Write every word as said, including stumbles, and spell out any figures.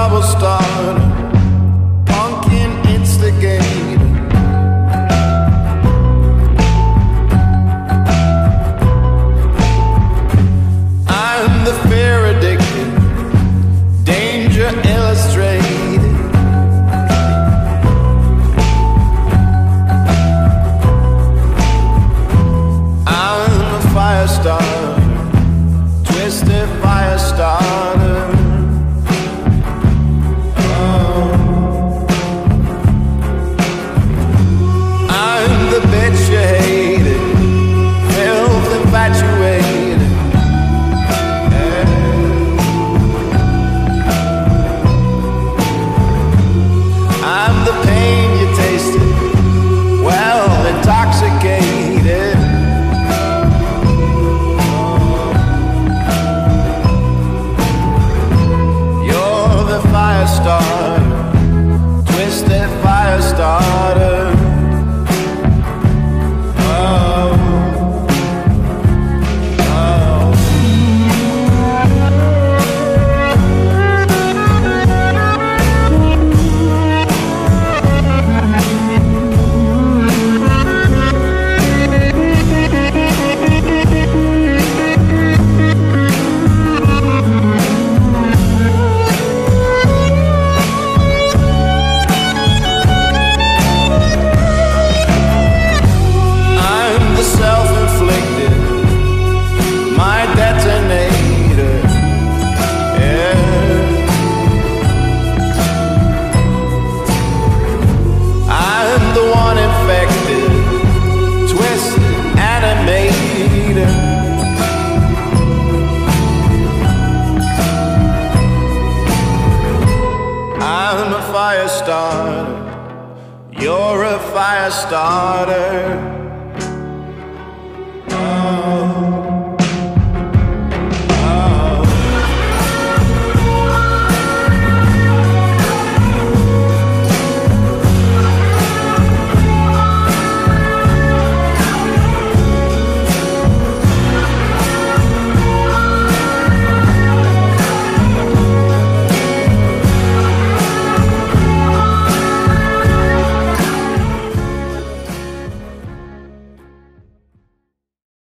trouble starter, pumpkin instigator. I'm the fear addicted, danger illustrated. I'm a fire starter, twisted fire starter. Oh. I'm the bitch you hated, filth infatuated. I'm the pain you tasted, well intoxicated. You're the fire starter, twisted fire starter. Oh, oh. Self-inflicted, my detonator. Yeah. I'm the one infected, twisted animator. I'm a fire starter, you're a fire starter.